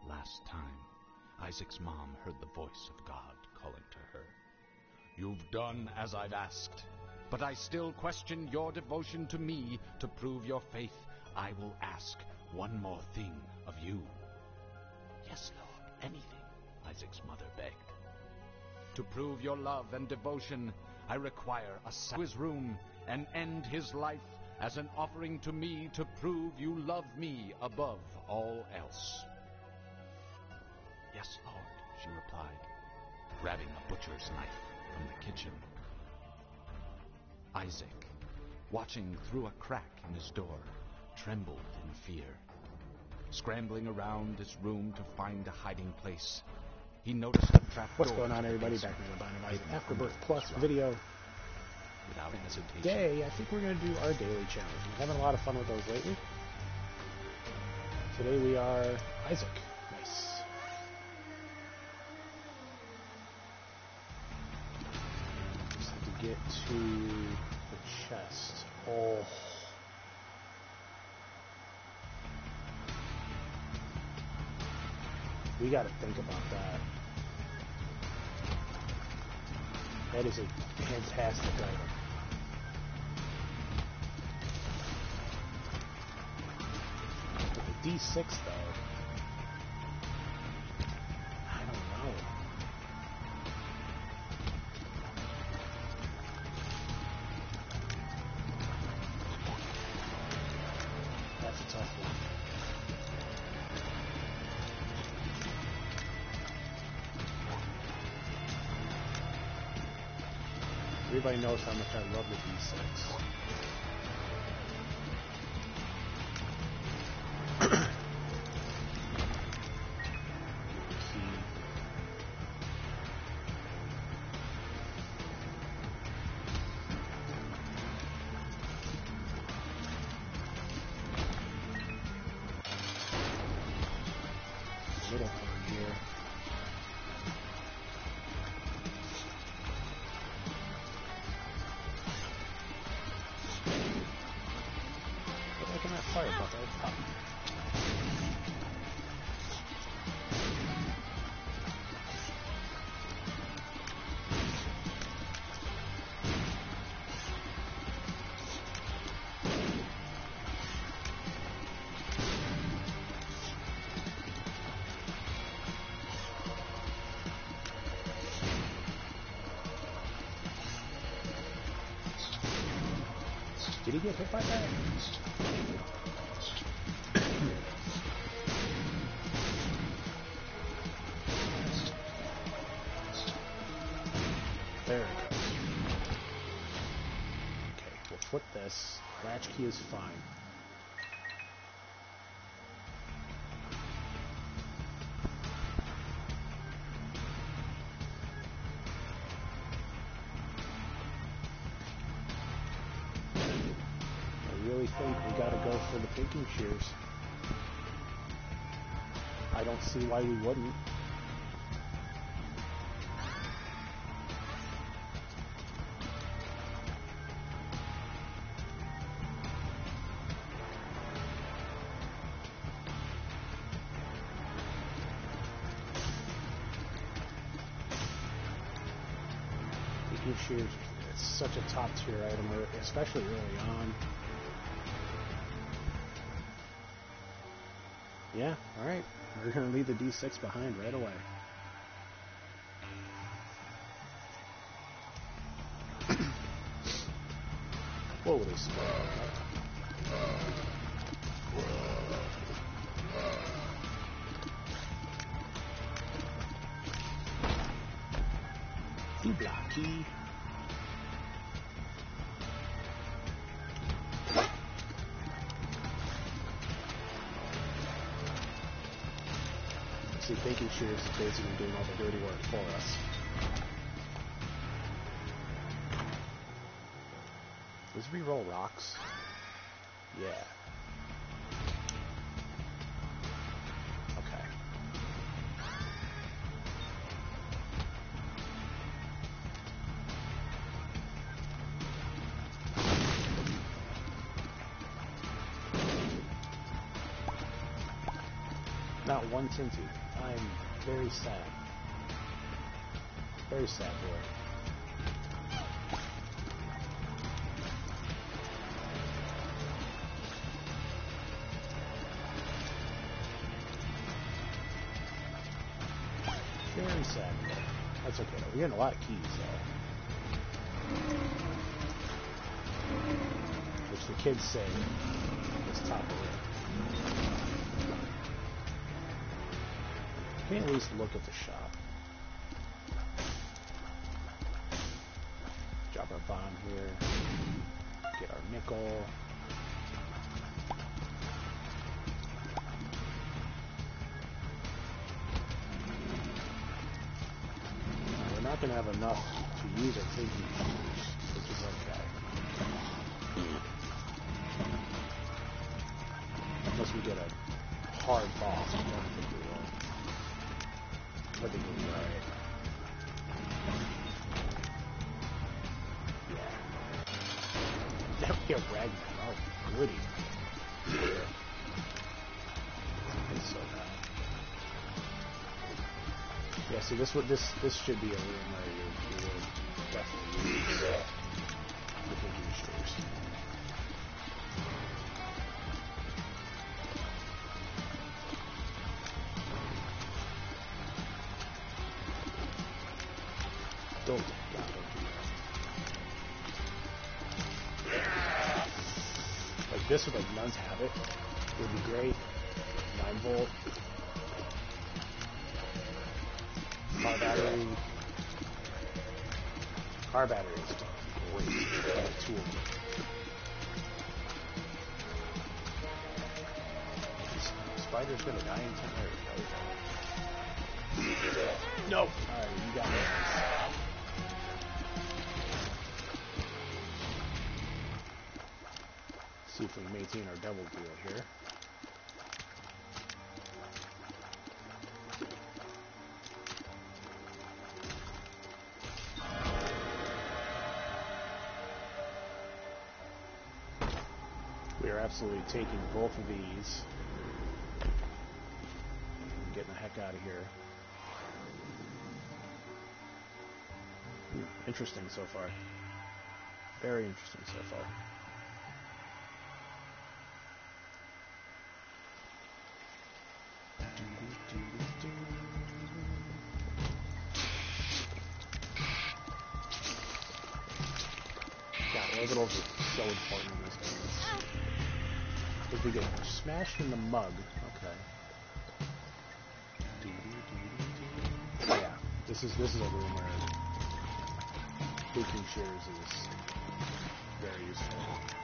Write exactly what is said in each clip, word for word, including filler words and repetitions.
last time, Isaac's mom heard the voice of God calling to her. You've done as I've asked, but I still question your devotion to me. To prove your faith, I will ask one more thing of you. Yes, Lord, anything, Isaac's mother begged. To prove your love and devotion, I require a sacrifice to his room and end his life as an offering to me to prove you love me above all else. Yes, Lord, she replied, grabbing a butcher's knife from the kitchen. Isaac, watching through a crack in his door, trembled in fear. Scrambling around his room to find a hiding place, he noticed a trap door. What's going on, everybody? Back in the Dynamite Afterbirth Plus video. Without hesitation. Today, I think we're going to do our daily challenge. We're having a lot of fun with those lately. Today we are Isaac. Nice. Just have to get to the chest. Oh. We got to think about that. That is a fantastic item. With the D six, though, I don't know. That's a tough one. Everybody knows how much I love the D six. A little hard here. Fire bucket. Oh. Did he get hit by that? There it goes. Okay, we'll flip this. Latch key is fine. I really think we gotta go for the pinking shears. I don't see why we wouldn't. Pinking shears, it's such a top tier item, especially early on. Yeah, alright. We're going to leave the D six behind right away. Holy smokes. Blocky. See, Pinking Shears is basically doing all the dirty work for us. Does reroll rocks? Yeah. Okay. Not one Cincy. I'm very sad. Very sad boy. Very sad boy. That's okay though. We're getting a lot of keys though. Which the kids say is top of it. Can we at least look at the shop? Drop our bomb here. Get our nickel. We're not going to have enough to use our thinking powers, which is okay. Unless we get a hard boss, I don't think we will. I think we'll be alright. Yeah. That would be a Ragnar. Oh, goody. It's so bad. Yeah, see, this would this this should be a room where you you would definitely use the thinking shoes. Don't, God, don't do that. Like this with like Nun's Habit would be great. Nine volt. Car battery. Car battery is great. Kind of tool. This spider's gonna die in ten minutes, right? Nope. Alright, you got me. See if we maintain our double deal here. We are absolutely taking both of these. I'm getting the heck out of here. Hmm, interesting so far. Very interesting so far. Orbitals are so important in this game. If we get smashed in the mug, okay. Oh yeah, this is this is a room where thinking shears is very useful.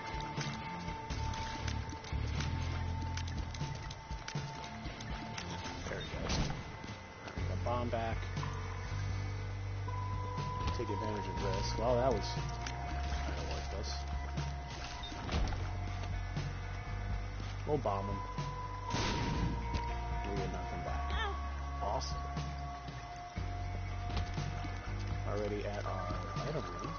There he goes. Alright, we got bomb back. Take advantage of this. Well, that was we'll bomb him. We get nothing back. Awesome. Already at our item room.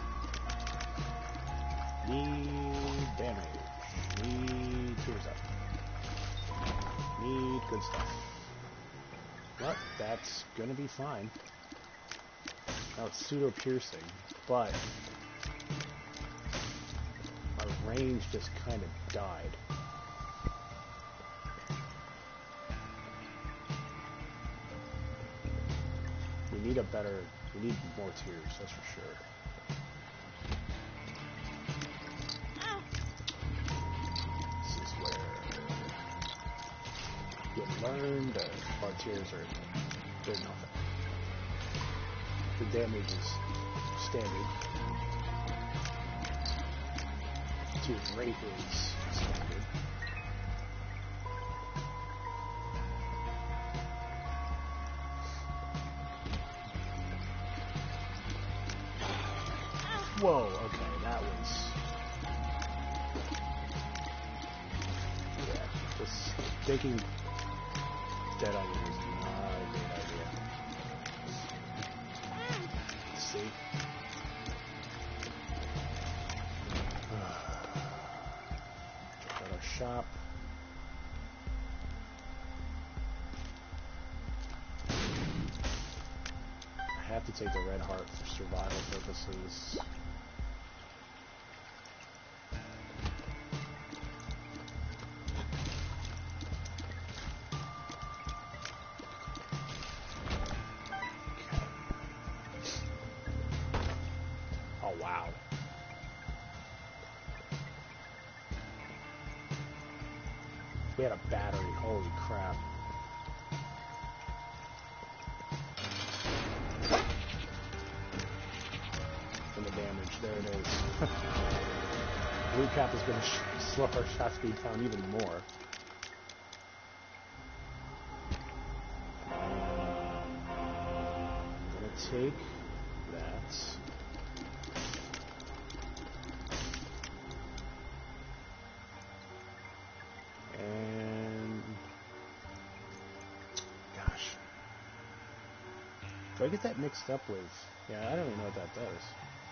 Need damage. Need tears up. Need good stuff. But that's gonna be fine. Now it's pseudo piercing, but our range just kind of died. We need a better, we need more tears, that's for sure. This is where you learn that our tears are, they're nothing. The damage is standard. Tears rate is standard. Whoa, okay, that was... Yeah, just thinking Dead Onion was not a great idea. Let's see. Check out our shop. have to take the red heart for survival purposes. Oh, wow. We had a battery. Holy crap. And the damage. There it is. Blue cap is going to sh slow our shot speed down even more. I'm going to take that. And gosh, do I get that mixed up with? Yeah, I don't even know what that does.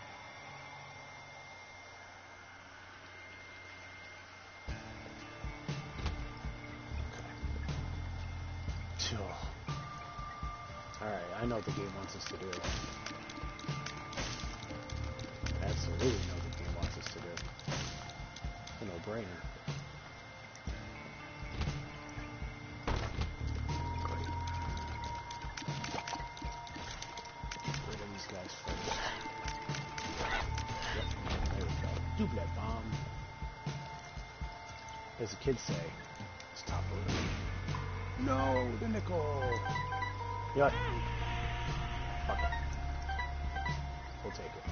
Okay. All right, I know what the game wants us to do. Absolutely know what the game wants us to do. It's a no-brainer. Double bomb. As the kids say, it's top order. No, the nickel. You know what? Fuck it. We'll take it.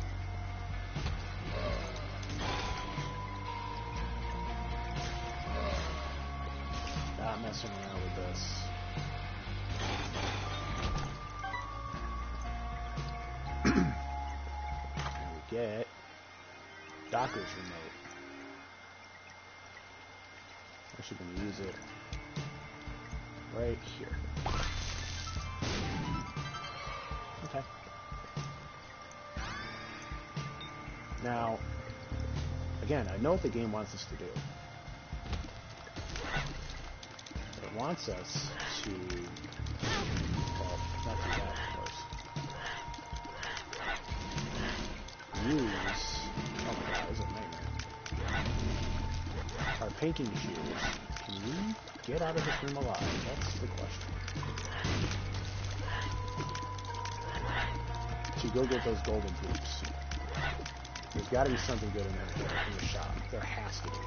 Not messing around with this. And we get Docker's remote. I'm actually going to use it right here. Okay. Now, again, I know what the game wants us to do. It wants us to, well, not do that, of course. Use, oh my god, this is a nightmare. Our painting shears. Can we get out of this room alive? That's the question. To go get those golden hoops. There's got to be something good in there in the shop. There has to be.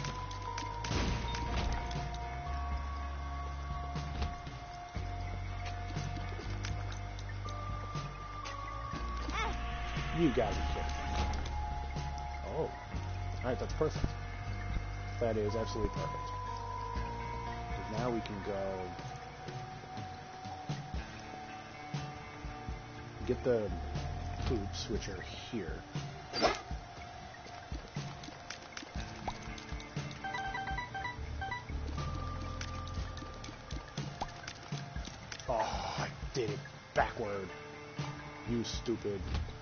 You gotta be kidding. Oh. Alright, that's perfect. That is absolutely perfect. Now we can go get the hoops, which are here. Oh, I did it backward. You stupid.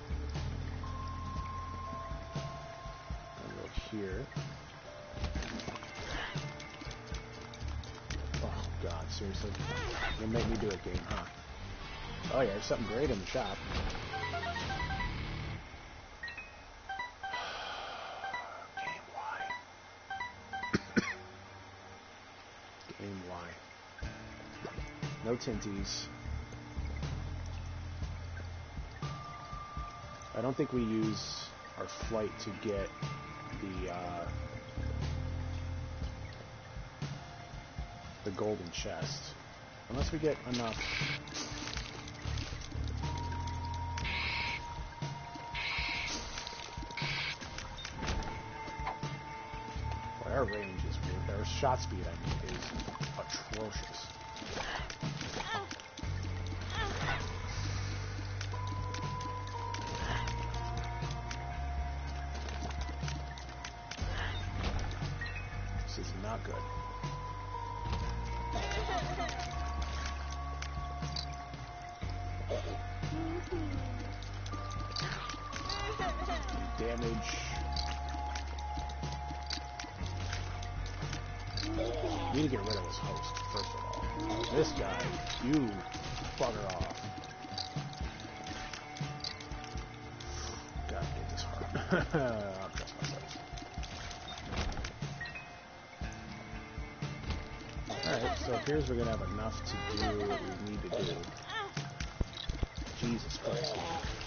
Here. Oh god, seriously. You make me do it, game, huh? Oh yeah, there's something great in the shop. Game, why? Game, why? No tinties. I don't think we use our flight to get the uh, the golden chest, unless we get enough. Boy, our range is weird. Our shot speed, I mean, is atrocious. This is not good. Damage. Need to get rid of this host, first of all. This guy, you bugger off. I'll trust myself. Alright, so it appears we're going to have enough to do what we need to do. Jesus Christ.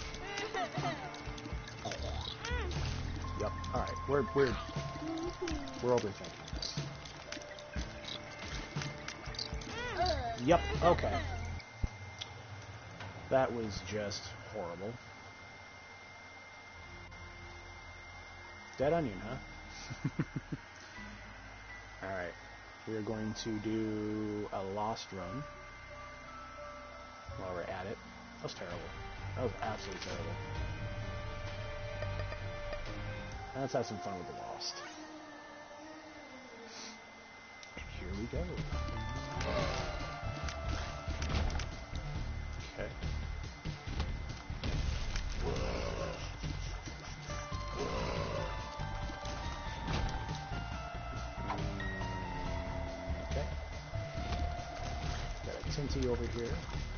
Yep, alright, we're, we're, we're overthinking this. Yep, okay. That was just horrible. Dead onion, huh? Alright. We are going to do a lost run while we're at it. That was terrible. That was absolutely terrible. Let's have some fun with the lost. And here we go. Okay. Okay. Got a Tinty over here.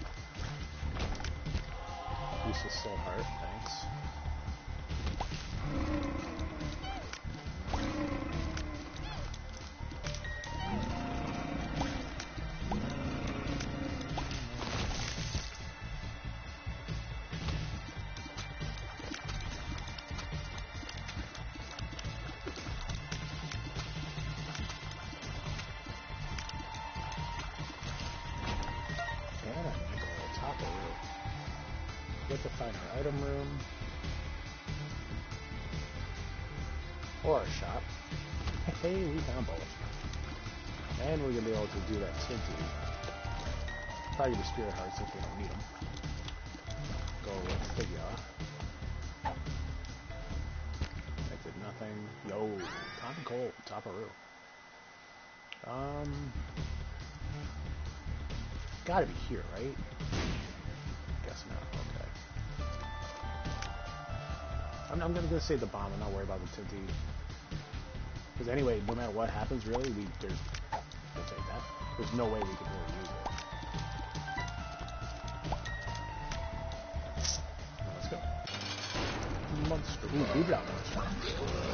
Useless soul heart, thanks. Get to find our item room. Or our shop. Hey, we found both. And we're going to be able to do that Tinty. Probably the Spirit Hearts if we don't need them. Go with figure. That did nothing. Yo, Common Cold, Taparu. Um, gotta be here, right? Guess not. Okay. I'm, I'm gonna say the bomb. I'm not worried about the Tinty. Because anyway, no matter what happens, really, we there's we'll take that. There's no way we could really use it. Now let's go. Monster. Ooh, we got monster.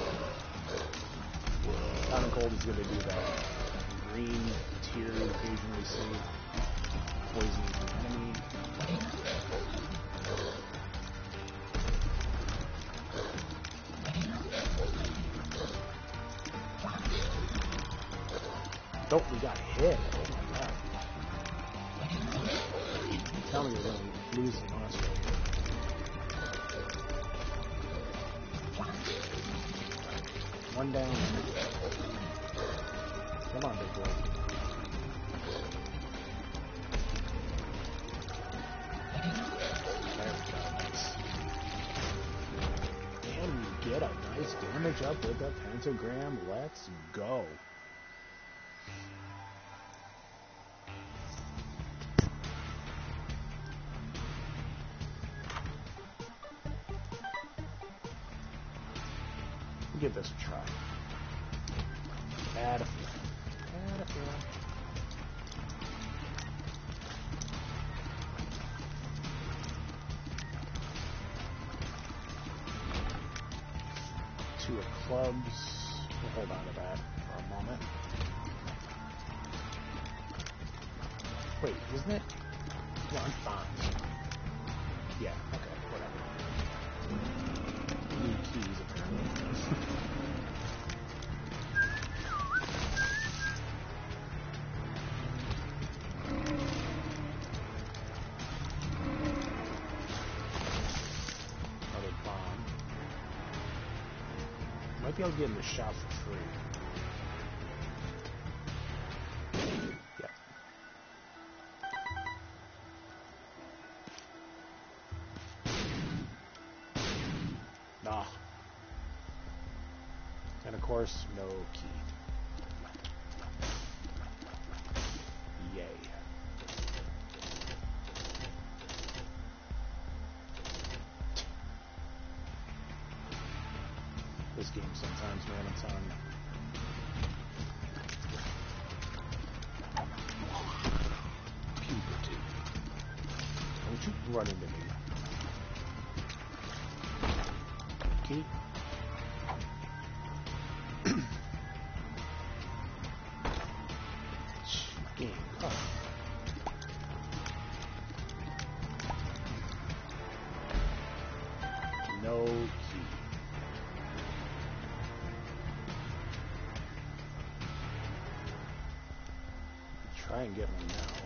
Common Cold is gonna do that green tier you occasionally see. Poisoning the enemy. Oh, we got hit. Oh my god. Tell me we're going to lose the monster. One down. Come on, big boy. There we go. Nice. And we get a nice damage up with the pentagram. Let's go. Give this a try. Add a few. Add a few. Two of clubs. We'll hold on to that for a moment. Wait, isn't it? No, I'm fine. Yeah, okay, whatever. Need keys, apparently. Another bomb. Might be able to get in the shop for free. Yep. Ah. And of course, no key. Yay. This game sometimes, man, I'm telling you. Puberty. Don't you run into me. Key. Game. Oh. No key. Try and get one now.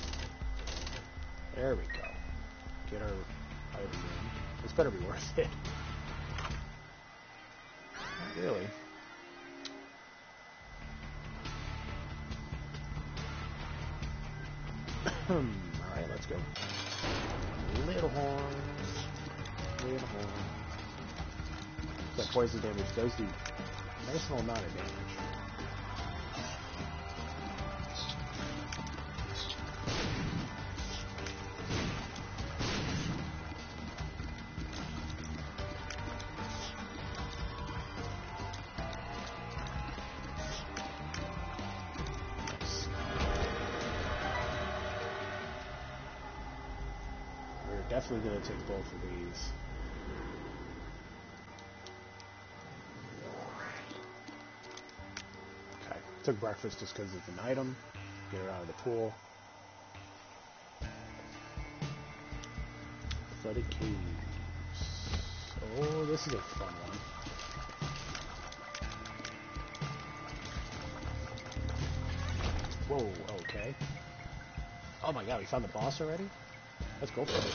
There we go. Get our item in. This better be worth it. Not really. Alright, let's go. Little horns. Little horns. That poison damage does do a nice small amount of damage. Definitely going to take both of these. Okay, took breakfast just because it's an item. Get her out of the pool. Flooded caves. Oh, this is a fun one. Whoa, okay. Oh my god, we found the boss already? Let's go for it.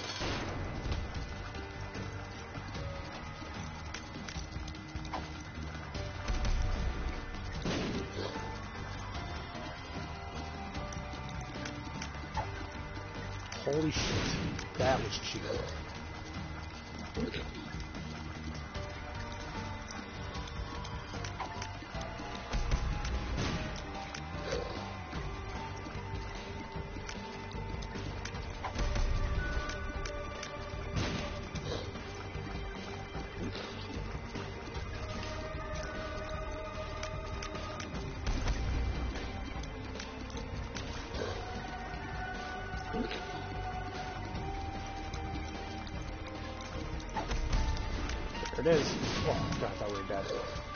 Holy shit. That was cheap. There it is. Oh, God, I thought we were dead.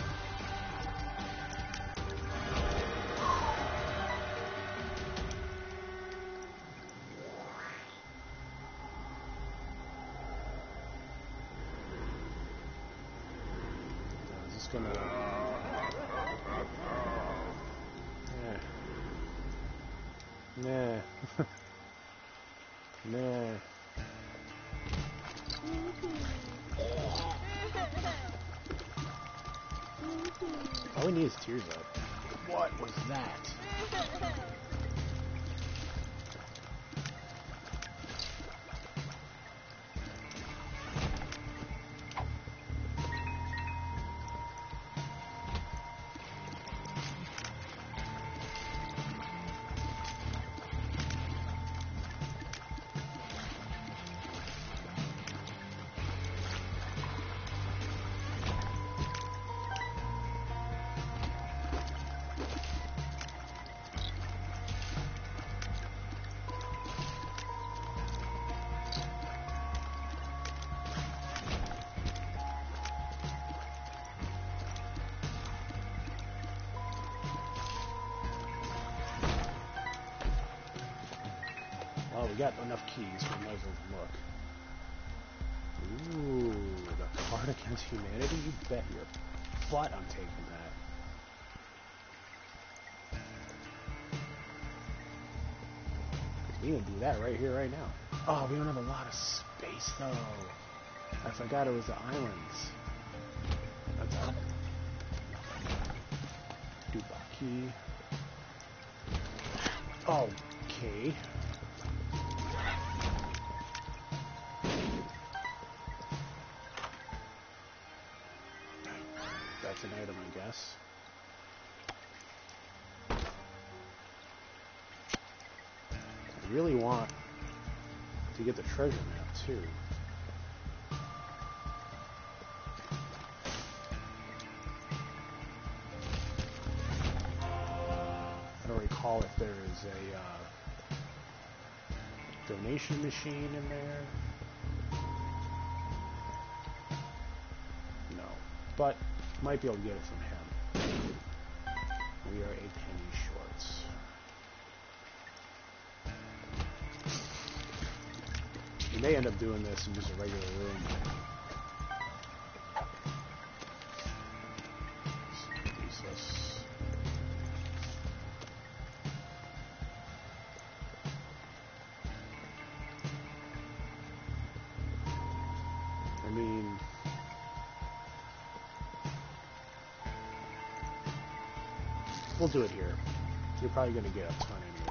I'm just gonna... Nah. Nah. Nah. All we need is tears up. What was that? Well, we got enough keys, so we might as well look. Ooh, the card against humanity? You bet your butt I'm taking that. We can do that right here, right now. Oh, we don't have a lot of space, though. I forgot it was the islands. That's up. Dubaki. Okay. That's an item, I guess. I really want to get the treasure map, too. I don't recall if there is a uh, donation machine in there. No. But might be able to get it from him. We are a penny shorts. may end up doing this in just a regular room. Useless. I mean, we'll do it here. You're probably going to get a ton anyway.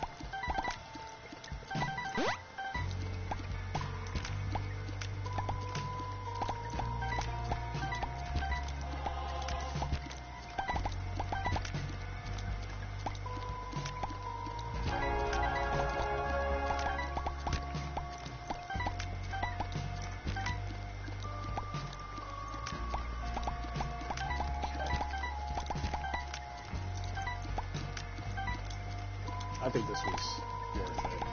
I think this was worth it.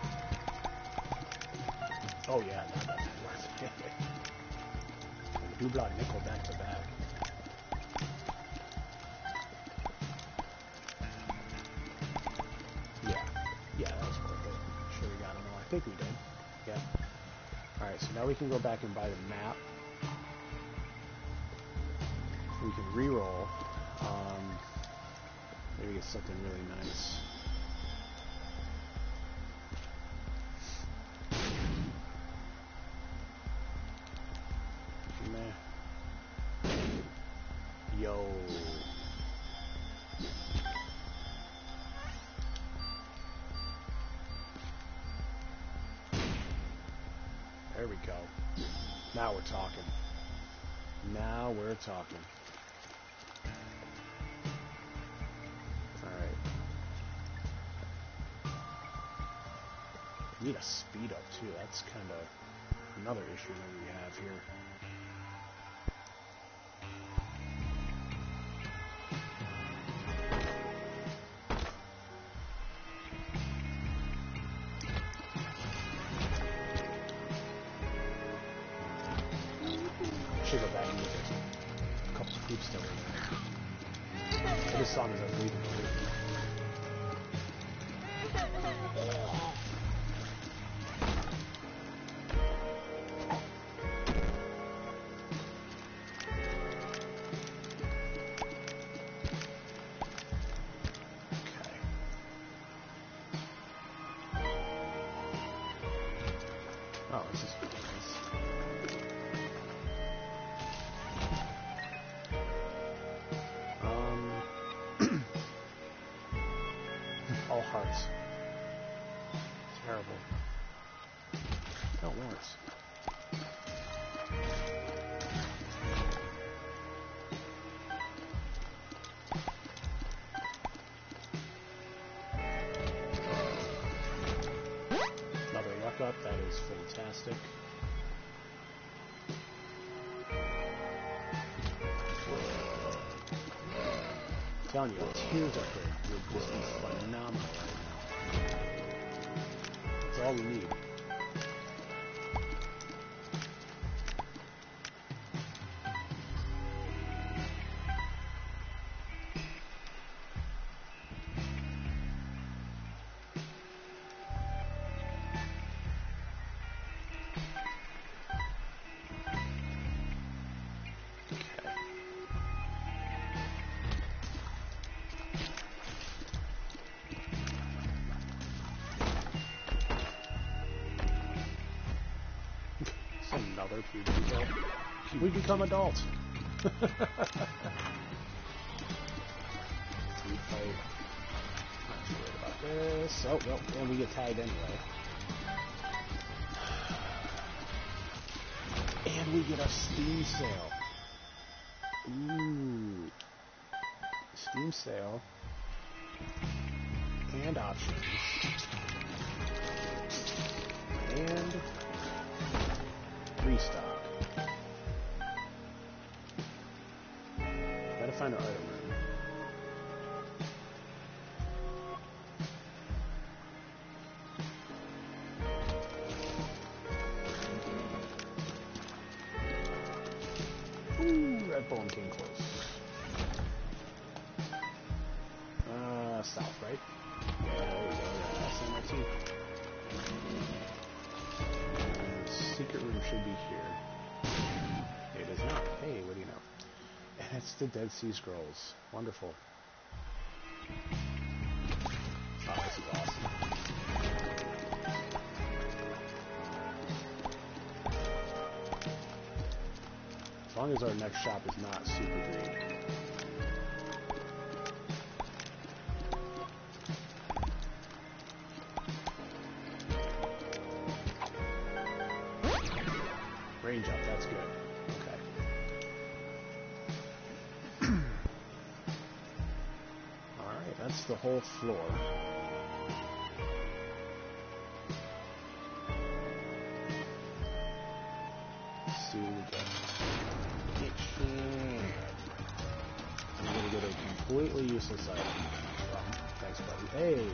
Oh yeah, no, that's worth it. Dubla nickel back to back. Yeah, yeah, that was worth it. Sure, we got them all. I think we did. Yeah. All right, so now we can go back and buy the map. We can re-roll. Um, maybe get something really nice. Yo. There we go. Now we're talking. Now we're talking. Alright. We need a speed up too. That's kind of another issue that we have here. Should go back and get a couple of food still in there. I just saw him as I was leaving. Oh, this is nice. Um, all hearts. Terrible. No, Lawrence. Another luck up. That is fantastic. I'm telling you, a tears upgrade would just be phenomenal right now. That's all we need. Another puberty pill. We become adults. We fight. Not too worried about this. Oh, well, and we get tagged anyway. And we get a Steam sale. Ooh. Steam sale. And options. And restock. Gotta find our item room. Ooh, Red Bone came close. Uh, south, right? Yeah, there we go. Yeah, S M R T. should be here. It is not. Hey, what do you know? And it's the Dead Sea Scrolls. Wonderful. Oh, this is awesome. As long as our next shop is not super green. Range up, that's good. Okay. Alright, that's the whole floor. Let's see what we get. I'm gonna get a completely useless item. Well, thanks, buddy. Hey!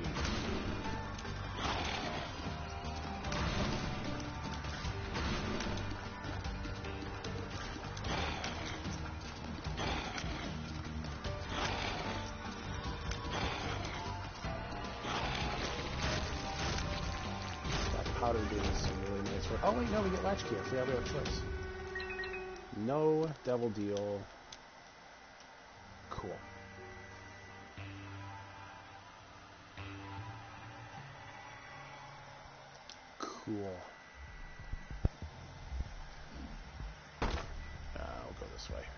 Powder doing some really nice work. Oh wait, no, we get Latchkey. I forgot we have a choice. No Devil Deal. Cool. Cool. Uh, I'll go this way.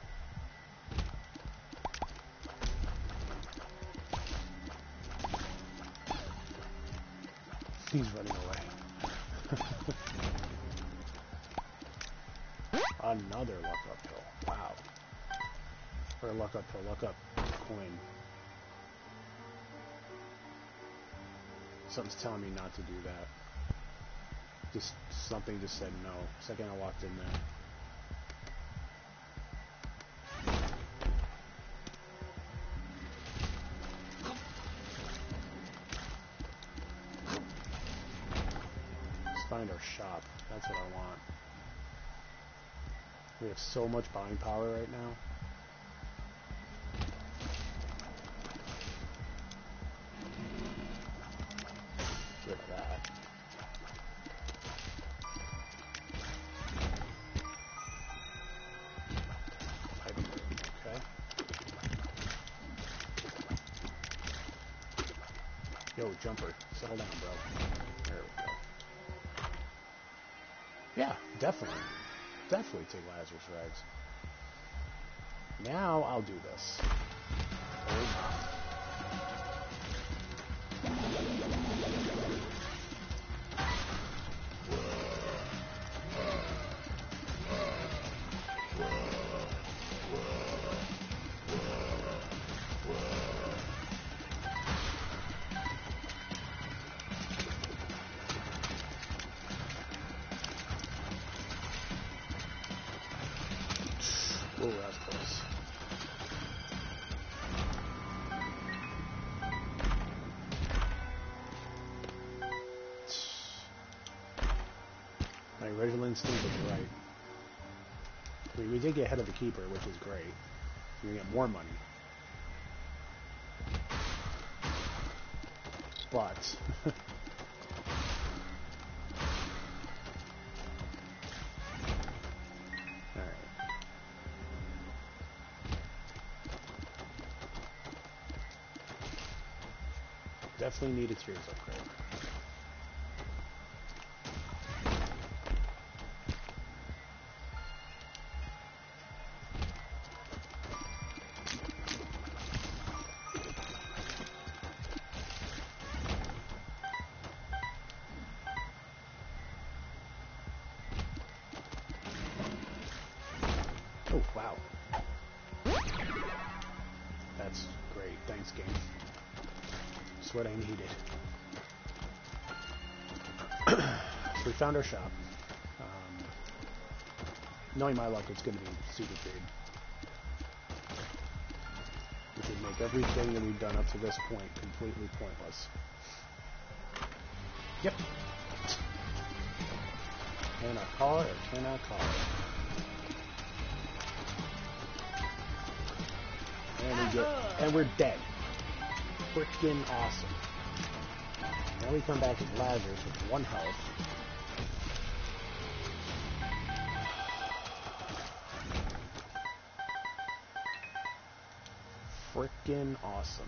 He's running away. Another luck uphill. Wow. Or luck uphill, luck up coin. Something's telling me not to do that. Just something just said no. Second I walked in there. Let's find our shop. That's what I want. We have so much buying power right now. Get rid of that. Item room, okay. Yo, jumper, settle down, bro. There we go. Yeah, definitely. Definitely take Lazarus Rags. Now I'll do this. Oh. Oh, that's close. My original instinct was right. I mean, we did get ahead of the keeper, which is great. We're gonna get more money. But definitely need a Tears upgrade. Oh, wow. That's great. Thanks, game. That's what I needed. So we found our shop. Um, knowing my luck, it's going to be super trade. Which would make everything that we've done up to this point completely pointless. Yep. Can I call it or can I call it? And we get, and we're dead. Freaking awesome. Now we come back as Lazarus with one health. frickin' awesome.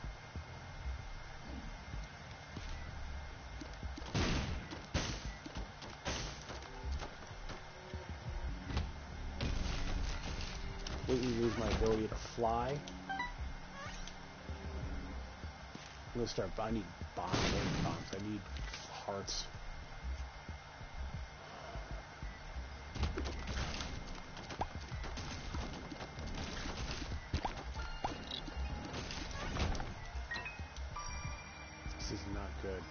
Completely lose my ability to fly. I'm gonna start. I need bombs. bombs. I need hearts. This is not good.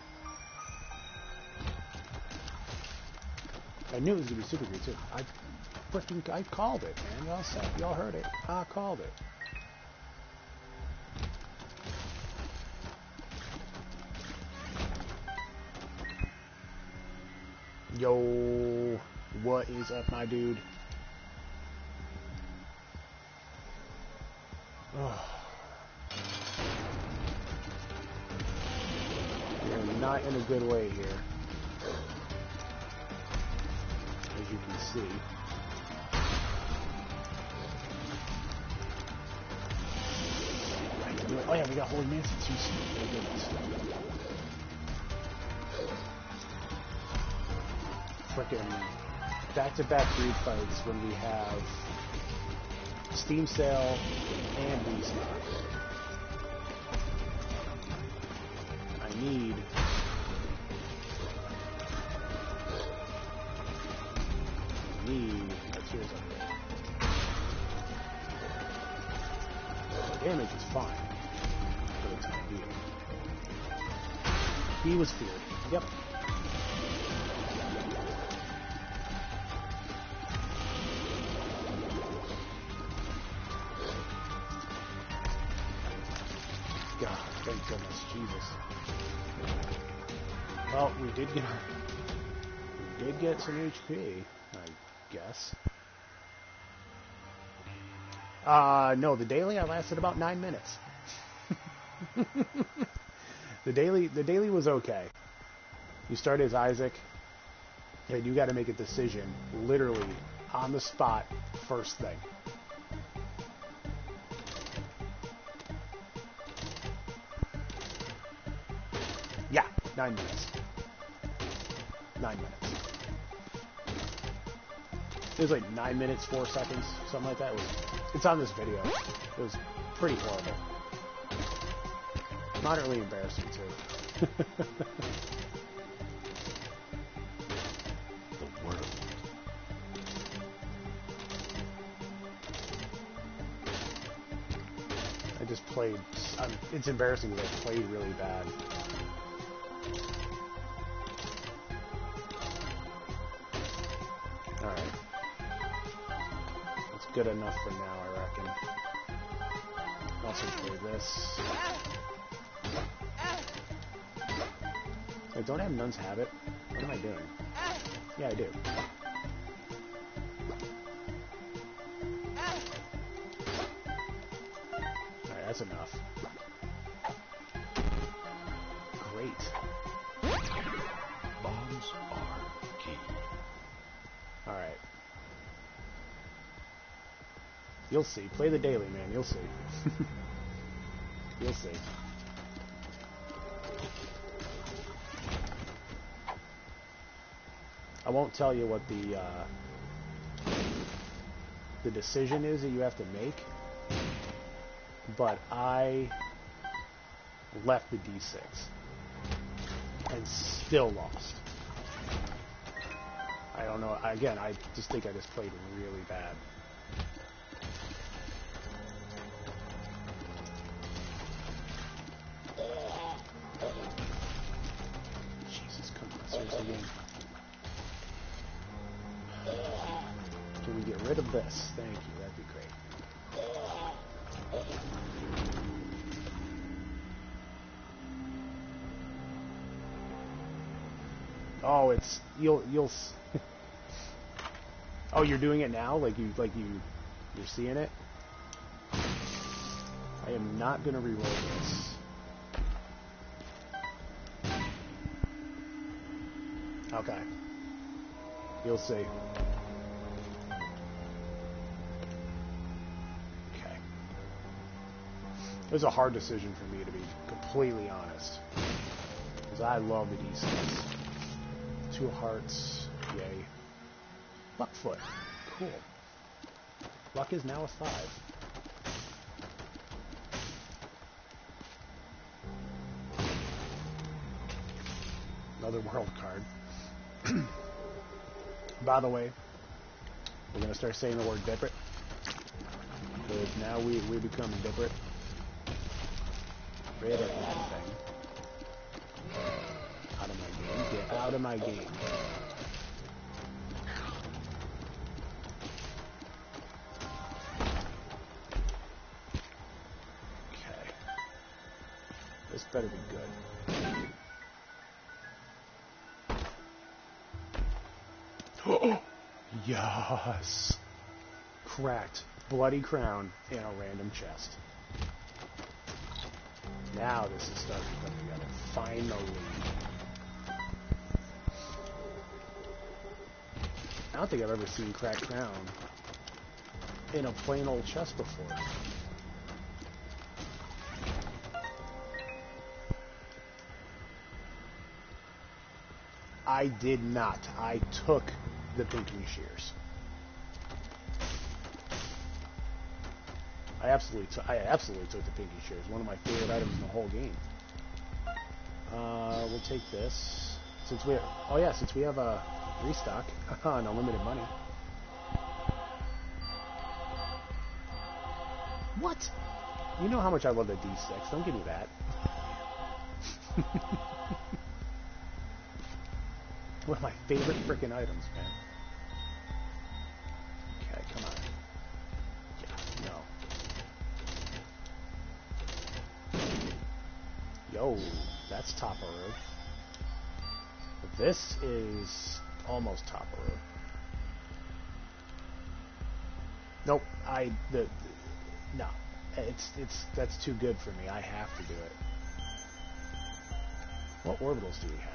I knew it was gonna be super good too. I freaking I called it, man. Y'all said, y'all heard it. I called it. Yo, what is up, my dude? Oh. We're not in a good way here, as you can see. Oh yeah, we got Holy Mancy too. Oh goodness. Frickin' back-to-back breed fights when we have Steam Sale and Restock. I need I need a Tears upgrade. The damage is fine, but it's my deal. He was feared. Yep. God, thank goodness, Jesus. Well, we did get we did get some H P, I guess. Uh, no, the daily I lasted about nine minutes. the daily, the daily was okay. You start as Isaac, and you got to make a decision, literally on the spot, first thing. Yeah, nine minutes. Nine minutes. It was like nine minutes, four seconds, something like that. It was, it's on this video. It was pretty horrible. Moderately embarrassing, too. The world. I just played... Um, it's embarrassing because I played really bad. Alright. That's good enough for now, I reckon. Also play this. I don't have Nun's Habit. What am I doing? Yeah, I do. Alright, that's enough. Great. Bombs are key. Alright. You'll see. Play the daily, man. You'll see. You'll see. I won't tell you what the uh, the decision is that you have to make, but I left the D six and still lost. I don't know. Again, I just think I just played really bad. Jesus, come on, seriously, game. Can we get rid of this? Thank you, that'd be great. Oh, it's you'll you'll. S oh, you're doing it now, like you like you you're seeing it. I am not gonna reroll this. Okay, you'll see. Okay. It was a hard decision for me, to be completely honest. Because I love the D six. Two hearts. Yay. Luckfoot. Cool. Luck is now a five. Another world card. By the way, we're going to start saying the word Diprit. Because now we, we become Diprit. Rid of that thing. Out of my game. Get out of my game. Okay. This better be good. Yes! Cracked. Bloody crown in a random chest. Now this is starting to come together. Finally. I don't think I've ever seen cracked crown in a plain old chest before. I did not. I took the pinking shears. I absolutely, t I absolutely took the pinky shears. One of my favorite items in the whole game. Uh, we'll take this since we. Oh yeah, since we have a restock on unlimited money. What? You know how much I love the D six. Don't give me that. One of my favorite freaking items, man. Okay, come on. No. Yo, that's Topperoo. This is almost Topperoo. Nope, I the, the no. It's it's that's too good for me. I have to do it. What orbitals do we have?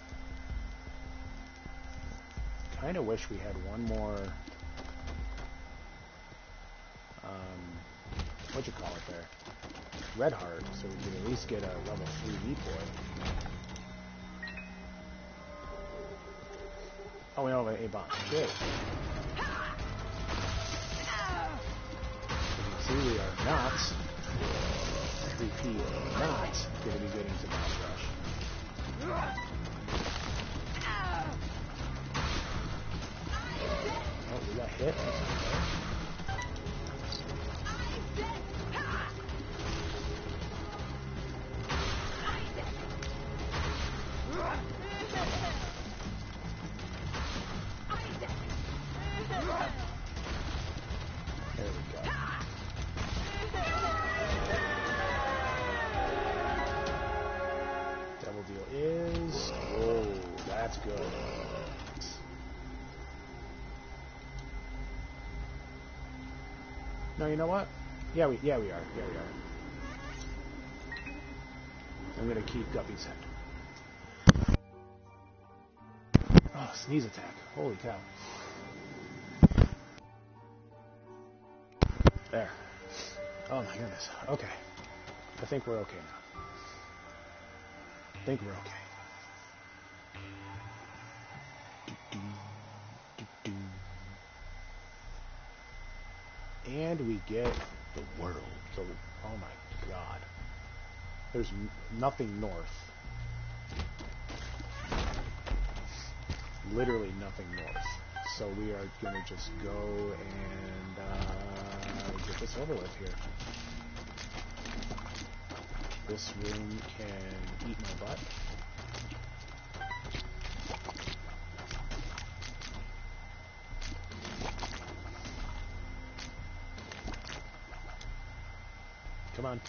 Kind of wish we had one more. Um, what you call it there? Red Heart, so we could at least get a level three decoy. Oh, we don't have an A-bomb. Good. See, we are not, repeat, not going to be getting to Boss Rush. Oh, we got hit. There we go. Double deal is... Oh, that's good. No, you know what? Yeah, we yeah we are. Yeah, we are. I'm gonna keep Guppy's head. Oh, sneeze attack. Holy cow. There. Oh my goodness. Okay. I think we're okay now. I think we're okay. And we get the world. So, oh my god. There's n nothing north. Literally nothing north. So we are gonna just go and uh, get this over with here. This room can eat my butt. Come on.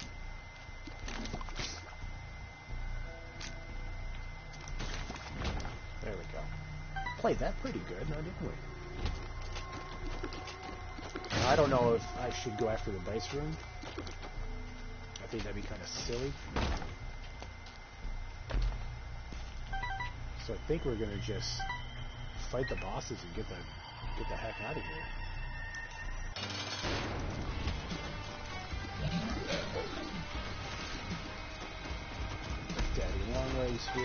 There we go. Played that pretty good, now didn't we? Now, I don't know if I should go after the dice room. I think that'd be kind of silly. So I think we're gonna just fight the bosses and get the get the heck out of here. items here.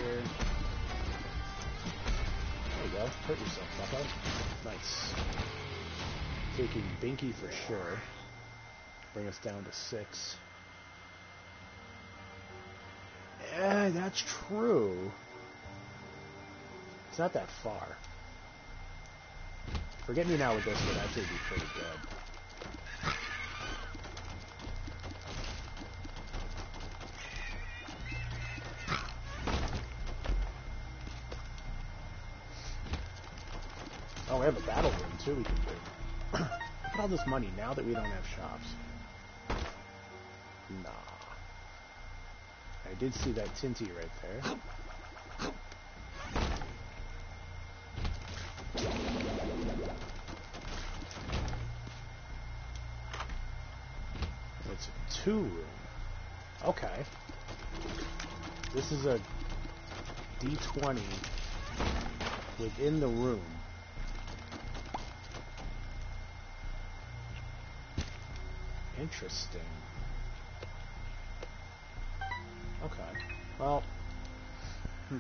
There you go. Hurt yourself, bucko. Nice. Taking Binky for sure. Bring us down to six. Eh, that's true. It's not that far. Forget Me Now with this would actually be pretty good. Oh, we have a battle room too we can do. Look at all this money now that we don't have shops. Nah. I did see that Tinty right there. It's a two room. Okay. This is a D twenty within the room. Interesting. Okay. Well. Hmm.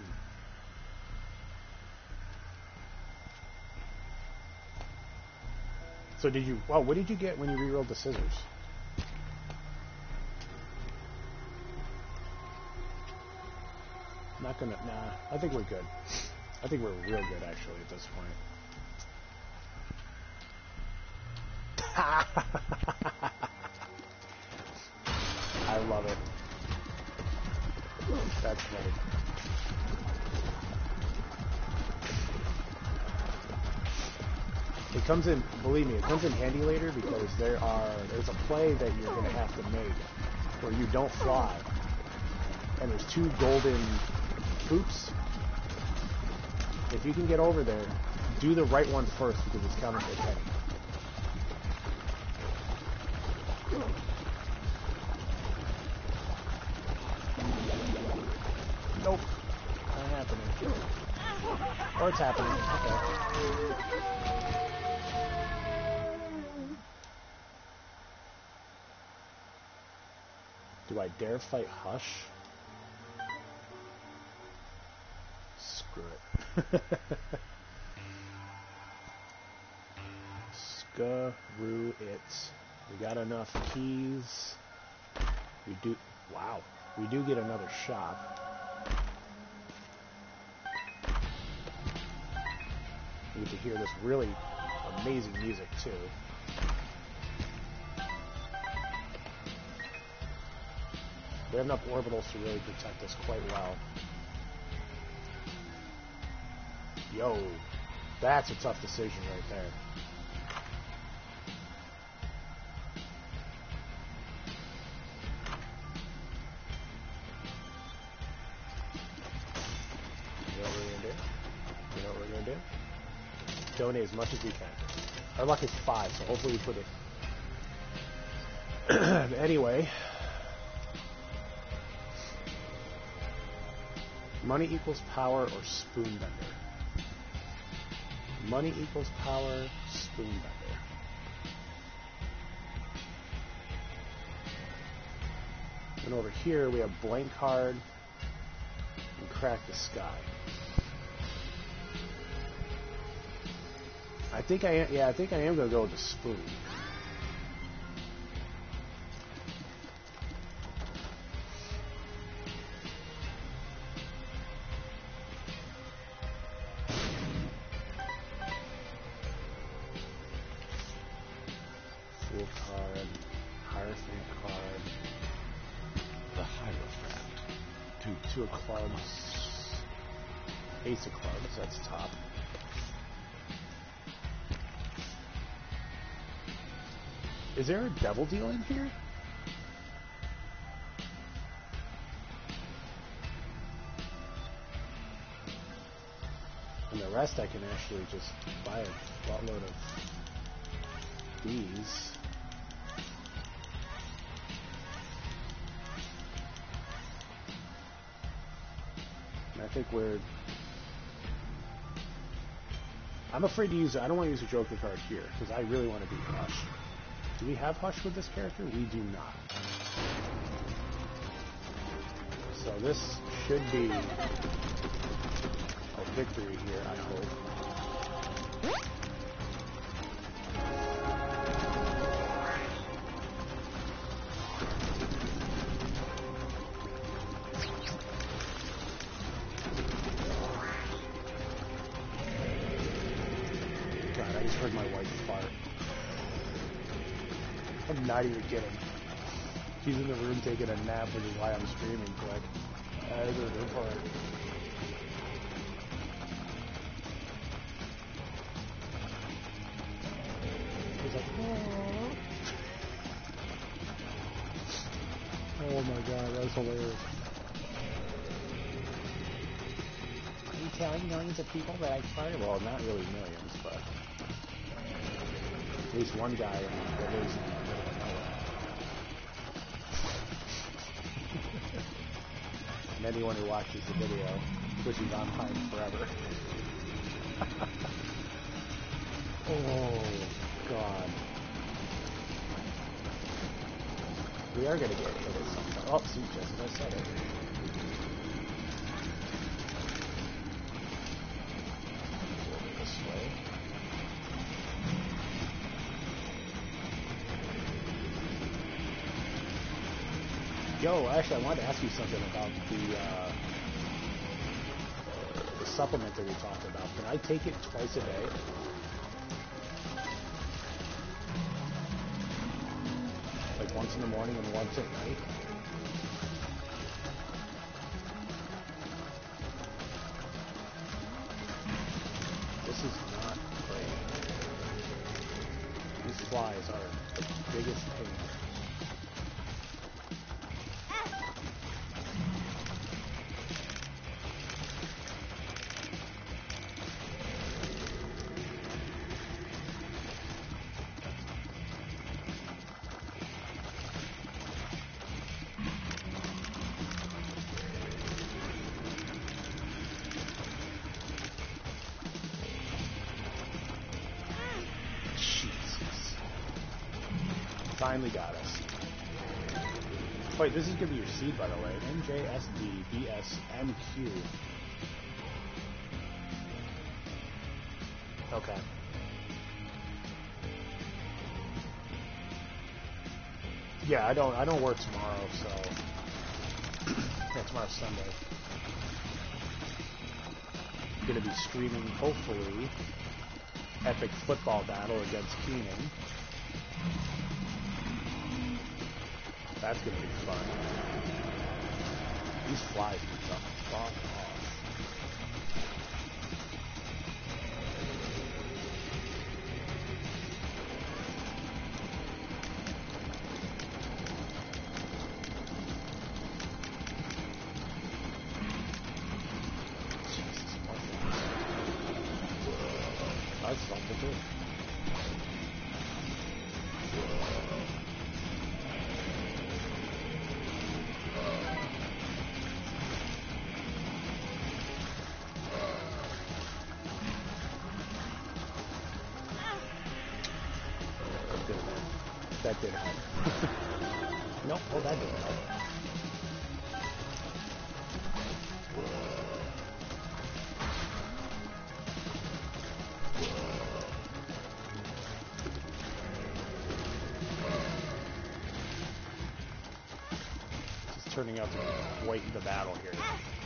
So did you... Well, what did you get when you rerolled the scissors? Not gonna... Nah. I think we're good. I think we're real good, actually, at this point. I love it. That's funny. It comes in, believe me, it comes in handy later because there are, there's a play that you're going to have to make where you don't fly. And there's two golden hoops. If you can get over there, do the right one first because it's counting for penny. Nope. Not happening. Or it's happening. Okay. Do I dare fight Hush? Screw it. Screw it. We got enough keys. We do... Wow. We do get another shop. You get to hear this really amazing music, too. We have enough orbitals to really protect us quite well. Yo, that's a tough decision right there. You know what we're going to do? You know what we're going to do? Donate as much as we can. Our luck is five, so hopefully we put it... Anyway... Money equals power or spoon bender. Money equals power, spoon bender. And over here we have blank card and crack the sky. I think I am, yeah, I think I am gonna go with the spoon. Two of clubs, ace of clubs, that's top. Is there a devil deal in here? And the rest I can actually just buy a buttload of these. I think we're... I'm afraid to use it. I don't want to use a Joker card here, because I really want to beat Hush. Do we have Hush with this character? We do not. So this should be a victory here, I hope. God, I just heard my wife fart. I'm not even kidding. She's in the room taking a nap, which is why I'm screaming quick. That is her fart. He's like, oh. Oh my god, that's hilarious. Are you telling millions of people that I farted? Well, not really millions, but at least one guy that lives in the middle of nowhere. And anyone who watches the video wishes on time forever. Oh, God. We are going to get hit at some point. Oh, see, just as I said it. Over this way. Yo, actually, I wanted to ask you something about the, uh, the supplement that we talked about. Can I take it twice a day? Like once in the morning and once at night? This is not great. These flies are the biggest pain. Finally got us. Wait, this is going to be your seed, by the way. N J S D B S M Q. Okay. Yeah, I don't. I don't work tomorrow, so yeah, tomorrow's Sunday. Going to be streaming, hopefully, epic football battle against Keenan. That's going to be fun. These flies can jump fuck off. Jesus, what the That's something too. That did help. Nope, well that didn't help. It's turning out to be quite the battle here.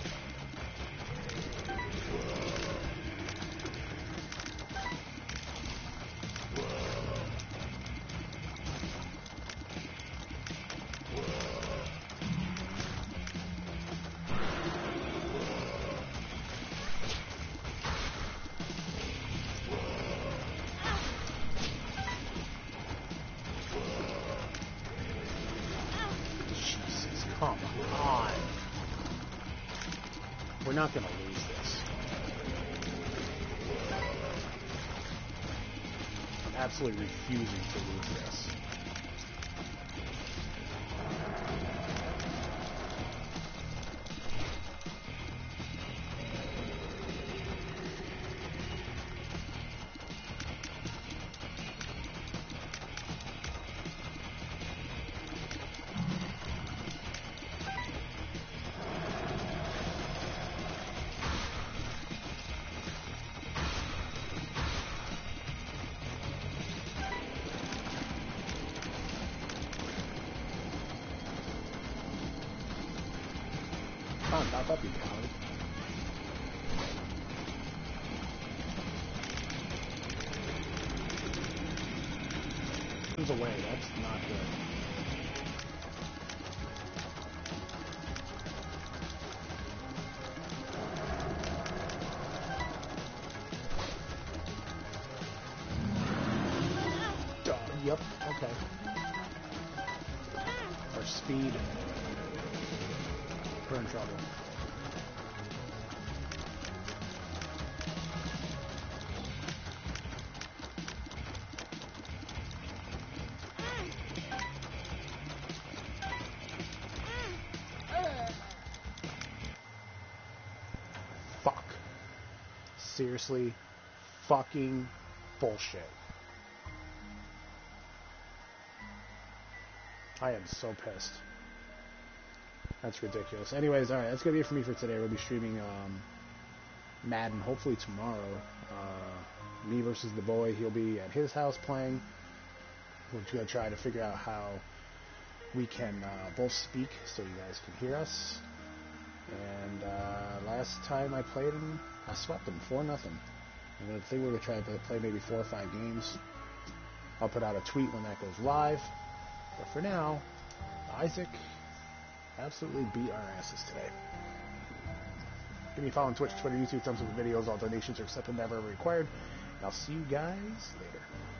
Come on. We're not going to lose this. I'm absolutely refusing to lose this. back up, you coward. Turns away, that's not good. Yep, okay. Our speed. We're in trouble. Fuck. Seriously, fucking bullshit. I am so pissed. That's ridiculous. Anyways, alright, that's going to be it for me for today. We'll be streaming um, Madden hopefully tomorrow. Uh, me versus the boy. He'll be at his house playing. We're going to try to figure out how we can uh, both speak so you guys can hear us. And uh, last time I played him, I swept him four nothing. And I think we're going to try to play maybe four or five games. I'll put out a tweet when that goes live. But for now, Isaac absolutely beat our asses today. Give me a follow on Twitch, Twitter, YouTube, thumbs up the videos. All donations are accepted, never required. And I'll see you guys later.